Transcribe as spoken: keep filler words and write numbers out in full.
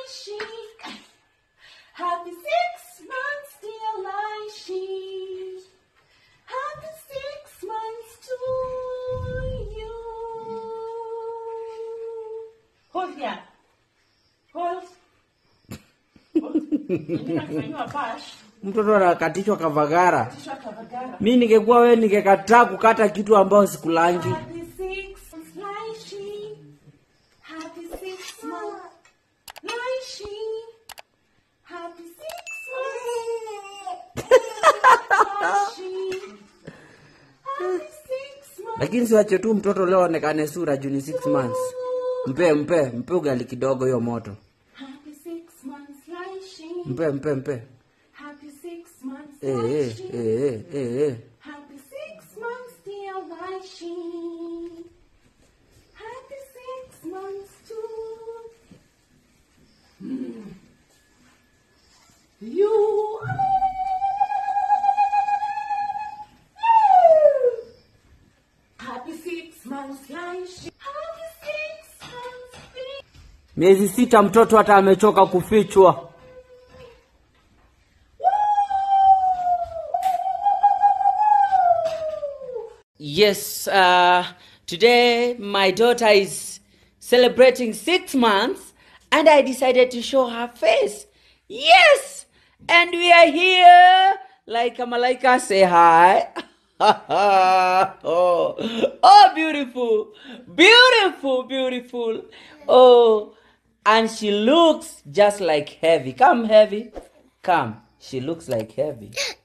Laishi. Happy six months, dear Laishi. Happy six months to you. Hold here. Hold. Mtoto anakatishwa kavagara. Mimi ningekuwa wewe ningekataa kukata kitu ambao sikulangi. Happy six months, Laishi. Happy six months, Laishi. Happy six months, Laishi. Happy six months. Lakini siwache tu mtoto leo onekane sura juu ni six months. Mpe mpe mpe ugali kidogo hiyo moto. Happy six months, Laishi. Mpe mpe mpe. Happy six months, Eh eh Laishi. eh eh eh. Happy six months, dear Laishi. Happy six months to you. Happy six months, Laishi. Happy six months, baby. Miezi sita mtoto hata amechoka kufichwa. Yes, uh, today my daughter is celebrating six months and I decided to show her face. Yes, and we are here. Like Malaika, say hi. oh, oh, beautiful, beautiful, beautiful. Oh, and she looks just like Heavy. Come, Heavy. Come. She looks like Heavy.